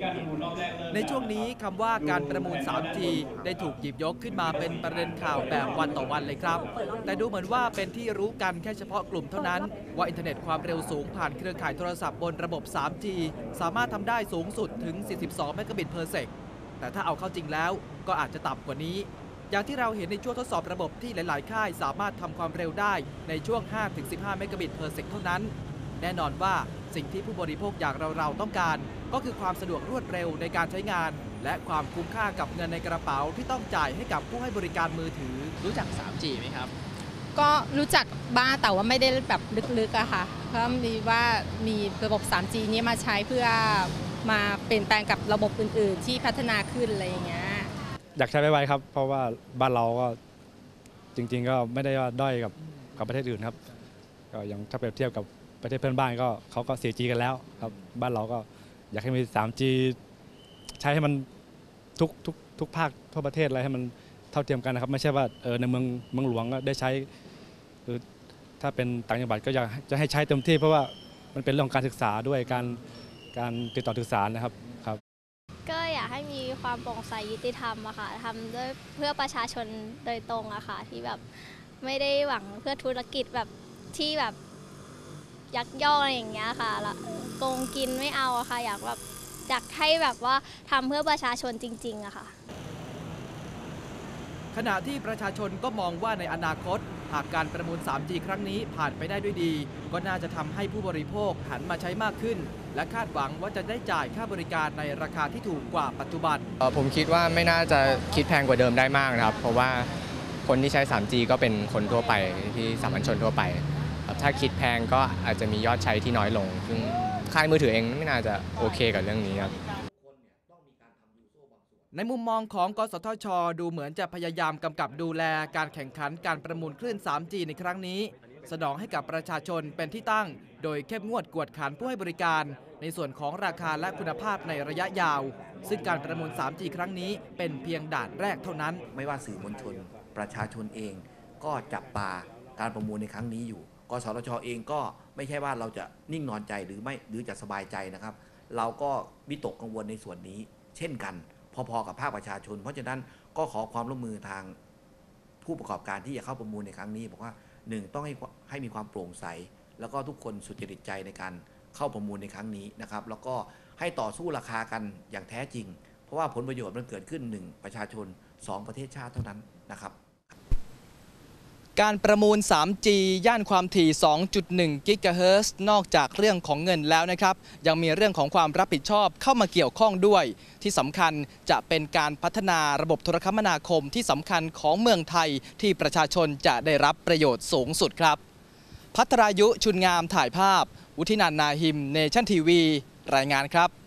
ในช่วงนี้คำว่าการประมูล 3G ได้ถูกหยิบยกขึ้นมาเป็นประเด็นข่าวแบบวันต่อวันเลยครับแต่ดูเหมือนว่าเป็นที่รู้กันแค่เฉพาะกลุ่มเท่านั้นว่าอินเทอร์เน็ตความเร็วสูงผ่านเครือข่ายโทรศัพท์บนระบบ 3G สามารถทำได้สูงสุดถึง 42 เมกะบิตเพอร์เซกแต่ถ้าเอาเข้าจริงแล้วก็อาจจะต่ำกว่านี้อย่างที่เราเห็นในช่วงทดสอบระบบที่หลายๆ ค่ายสามารถทำความเร็วได้ในช่วง 5-15 เมกะบิตเพอร์เซกเท่านั้นแน่นอนว่าสิ่งที่ผู้บริโภคอย่างเราๆต้องการก็คือความสะดวกรวดเร็วในการใช้งานและความคุ้มค่ากับเงินในกระเป๋าที่ต้องจ่ายให้กับผู้ให้บริการมือถือรู้จัก 3G ไหมครับก็รู้จักบ้างแต่ว่าไม่ได้แบบลึกๆอะค่ะเพราะมีระบบ 3G นี้มาใช้เพื่อมาเปลี่ยนแปลงกับระบบอื่นๆที่พัฒนาขึ้นอะไรอย่างเงี้ยอยากใช้ไวๆครับเพราะว่าบ้านเราก็จริงๆก็ไม่ได้ด้อยกับประเทศอื่นครับก็ยังถ้าเปรียบเทียบกับประเทศเพื่อนบ้านก็เขาก็ 4G กันแล้วครับบ้านเราก็อยากให้มี 3G ใช้ให้มันทุกภาคทั่วประเทศอะไรให้มันเท่าเทียมกันนะครับไม่ใช่ว่าในเมืองหลวงก็ได้ใช้คือถ้าเป็นต่างจังหวัดก็อยากจะให้ใช้เต็มที่เพราะว่ามันเป็นเรื่องของการศึกษาด้วยการติดต่อสื่อสารนะครับก็อยากให้มีความโปร่งใสยุติธรรมอะค่ะทำด้วยเพื่อประชาชนโดยตรงอะค่ะที่แบบไม่ได้หวังเพื่อธุรกิจแบบที่แบบยักยอกอะไรอย่างเงี้ยค่ะแล้วโกงกินไม่เอาอะค่ะอยากให้แบบว่าทำเพื่อประชาชนจริงๆอะค่ะขณะที่ประชาชนก็มองว่าในอนาคตหากการประมูล 3G ครั้งนี้ผ่านไปได้ด้วยดีก็น่าจะทำให้ผู้บริโภคหันมาใช้มากขึ้นและคาดหวังว่าจะได้จ่ายค่าบริการในราคาที่ถูกกว่าปัจจุบันผมคิดว่าไม่น่าจะคิดแพงกว่าเดิมได้มากนะครับเพราะว่าคนที่ใช้ 3G ก็เป็นคนทั่วไปที่สามัญชนทั่วไปถ้าคิดแพงก็อาจจะมียอดใช้ที่น้อยลงซึ่งค่ายมือถือเองไม่น่าจะโอเคกับเรื่องนี้ครับในมุมมองของกสทช.ดูเหมือนจะพยายามกำกับดูแลการแข่งขันการประมูลคลื่น 3G ในครั้งนี้สนองให้กับประชาชนเป็นที่ตั้งโดยเข้มงวดกวดขันผู้ให้บริการในส่วนของราคาและคุณภาพในระยะยาวซึ่งการประมูล 3G ครั้งนี้เป็นเพียงด่านแรกเท่านั้นไม่ว่าสื่อมวลชนประชาชนเองก็จับตาการประมูลในครั้งนี้อยู่กสทช.เองก็ไม่ใช่ว่าเราจะนิ่งนอนใจหรือจะสบายใจนะครับเราก็วิตกกังวลในส่วนนี้เช่นกันพอๆกับภาคประชาชนเพราะฉะนั้นก็ขอความร่วมมือทางผู้ประกอบการที่จะเข้าประมูลในครั้งนี้บอกว่า1ต้องให้มีความโปร่งใสแล้วก็ทุกคนสุจริตใจในการเข้าประมูลในครั้งนี้นะครับแล้วก็ให้ต่อสู้ราคากันอย่างแท้จริงเพราะว่าผลประโยชน์มันเกิดขึ้น1ประชาชน2ประเทศชาติเท่านั้นนะครับการประมูล 3G ย่านความถี่ 2.1 กิกะเฮิรตซ์นอกจากเรื่องของเงินแล้วนะครับยังมีเรื่องของความรับผิดชอบเข้ามาเกี่ยวข้องด้วยที่สำคัญจะเป็นการพัฒนาระบบโทรคมนาคมที่สำคัญของเมืองไทยที่ประชาชนจะได้รับประโยชน์สูงสุดครับภัทรายุชุนงามถ่ายภาพวุฒินันท์ นาหิม เนชั่นทีวีรายงานครับ